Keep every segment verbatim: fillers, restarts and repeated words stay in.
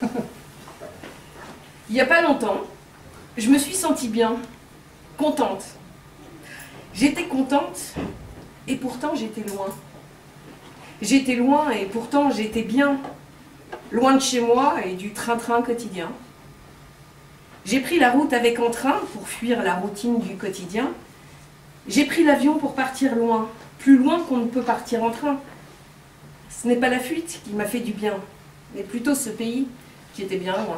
Il n'y a pas longtemps, je me suis sentie bien, contente. J'étais contente et pourtant j'étais loin. J'étais loin et pourtant j'étais bien, loin de chez moi et du train-train quotidien. J'ai pris la route avec entrain pour fuir la routine du quotidien. J'ai pris l'avion pour partir loin, plus loin qu'on ne peut partir en train. Ce n'est pas la fuite qui m'a fait du bien, mais plutôt ce pays qui était bien loin.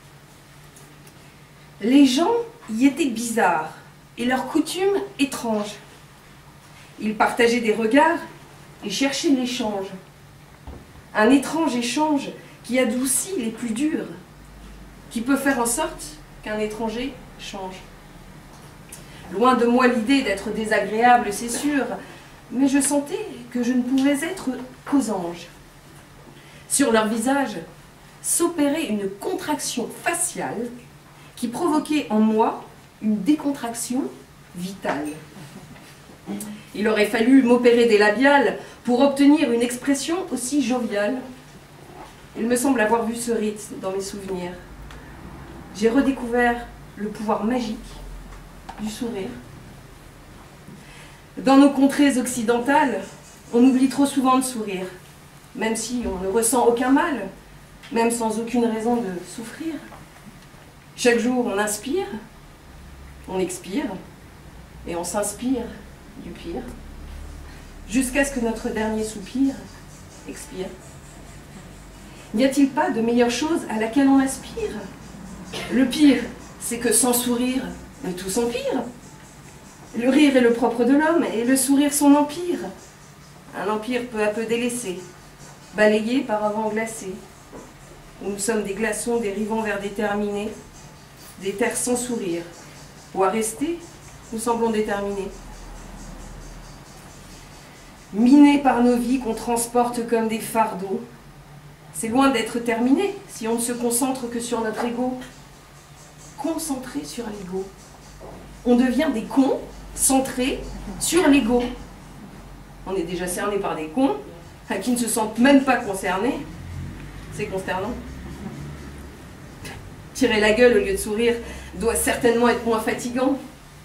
Les gens y étaient bizarres et leurs coutumes étranges. Ils partageaient des regards et cherchaient l'échange. Un étrange échange qui adoucit les plus durs, qui peut faire en sorte qu'un étranger change. Loin de moi l'idée d'être désagréable, c'est sûr, mais je sentais que je ne pouvais être qu'aux anges. Sur leur visage s'opérait une contraction faciale qui provoquait en moi une décontraction vitale. Il aurait fallu m'opérer des labiales pour obtenir une expression aussi joviale. Il me semble avoir vu ce rite dans mes souvenirs. J'ai redécouvert le pouvoir magique du sourire. Dans nos contrées occidentales, on oublie trop souvent de sourire, même si on ne ressent aucun mal, même sans aucune raison de souffrir. Chaque jour, on inspire, on expire, et on s'inspire du pire, jusqu'à ce que notre dernier soupir expire. N'y a-t-il pas de meilleure chose à laquelle on aspire? Le pire, c'est que sans sourire, tout s'empire. Le rire est le propre de l'homme, et le sourire son empire. Un empire peu à peu délaissé, balayé par un vent glacé, où nous sommes des glaçons dérivant vers des terminés, des terres sans sourire, où à rester, nous semblons déterminés. Minés par nos vies qu'on transporte comme des fardeaux, c'est loin d'être terminé si on ne se concentre que sur notre ego. Concentré sur l'ego. On devient des cons centrés sur l'ego. On est déjà cerné par des cons qui ne se sentent même pas concernés. C'est consternant. Tirer la gueule au lieu de sourire doit certainement être moins fatigant.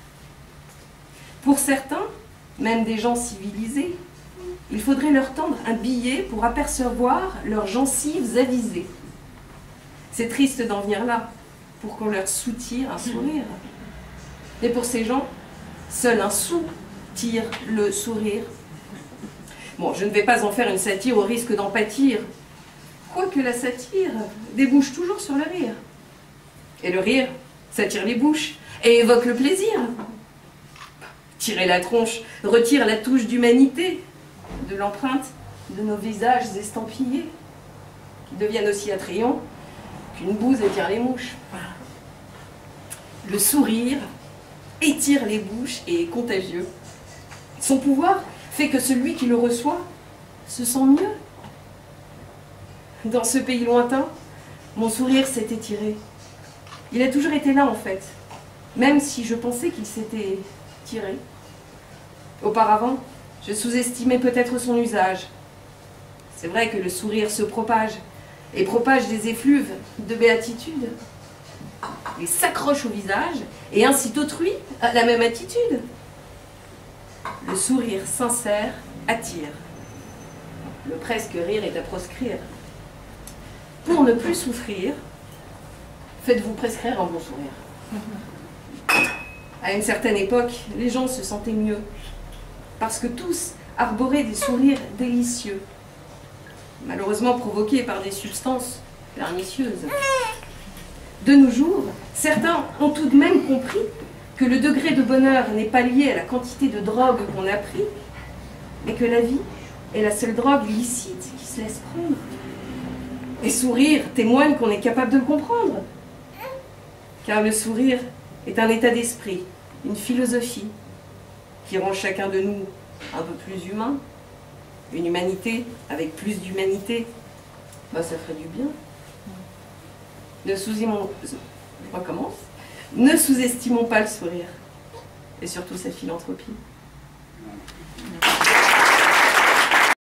Pour certains, même des gens civilisés, il faudrait leur tendre un billet pour apercevoir leurs gencives avisées. C'est triste d'en venir là, pour qu'on leur soutire un sourire. Mais pour ces gens, seul un sou tire le sourire. Bon, je ne vais pas en faire une satire au risque d'en pâtir, quoique la satire débouche toujours sur le rire. Et le rire, ça tire les bouches et évoque le plaisir. Tirer la tronche retire la touche d'humanité de l'empreinte de nos visages estampillés, qui deviennent aussi attrayants qu'une bouse attire les mouches. Le sourire étire les bouches et est contagieux. Son pouvoir fait que celui qui le reçoit se sent mieux. Dans ce pays lointain, mon sourire s'est étiré. Il a toujours été là en fait, même si je pensais qu'il s'était tiré. Auparavant, je sous-estimais peut-être son usage. C'est vrai que le sourire se propage, et propage des effluves de béatitude. Il s'accroche au visage et incite autrui à la même attitude. Le sourire sincère attire. Le presque rire est à proscrire. Pour ne plus souffrir, faites-vous prescrire un bon sourire. À une certaine époque, les gens se sentaient mieux, parce que tous arboraient des sourires délicieux, malheureusement provoqués par des substances pernicieuses. De nos jours, certains ont tout de même compris que le degré de bonheur n'est pas lié à la quantité de drogue qu'on a pris, mais que la vie est la seule drogue licite qui se laisse prendre. Et sourire témoigne qu'on est capable de le comprendre, car le sourire est un état d'esprit, une philosophie qui rend chacun de nous un peu plus humain, une humanité avec plus d'humanité, bah, ça ferait du bien. Ne sous-estimons, je recommence, ne sous-estimons pas le sourire, et surtout sa philanthropie.